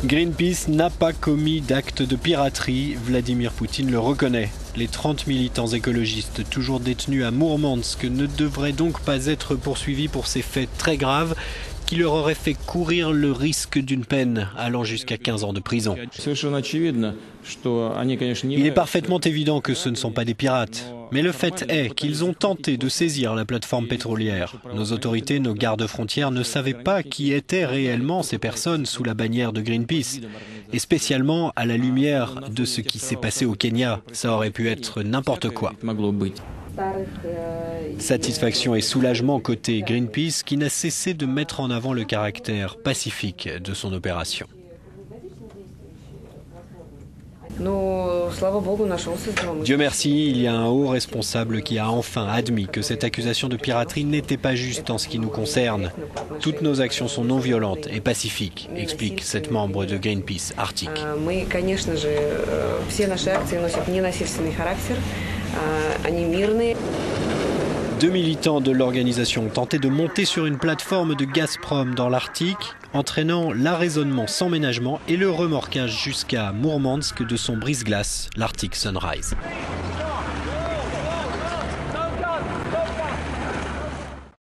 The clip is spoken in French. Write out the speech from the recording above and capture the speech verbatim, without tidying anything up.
Greenpeace n'a pas commis d'acte de piraterie, Vladimir Poutine le reconnaît. Les trente militants écologistes toujours détenus à Mourmansk ne devraient donc pas être poursuivis pour ces faits très graves qui leur auraient fait courir le risque d'une peine allant jusqu'à quinze ans de prison. Il est parfaitement évident que ce ne sont pas des pirates. Mais le fait est qu'ils ont tenté de saisir la plateforme pétrolière. Nos autorités, nos gardes-frontières ne savaient pas qui étaient réellement ces personnes sous la bannière de Greenpeace. Et spécialement à la lumière de ce qui s'est passé au Kenya. Ça aurait pu être n'importe quoi. Satisfaction et soulagement côté Greenpeace qui n'a cessé de mettre en avant le caractère pacifique de son opération. Dieu merci, il y a un haut responsable qui a enfin admis que cette accusation de piraterie n'était pas juste en ce qui nous concerne. Toutes nos actions sont non violentes et pacifiques, explique cette membre de Greenpeace Arctique. Deux militants de l'organisation ont tenté de monter sur une plateforme de Gazprom dans l'Arctique, entraînant l'arraisonnement sans ménagement et le remorquage jusqu'à Mourmansk de son brise-glace, l'Arctic Sunrise.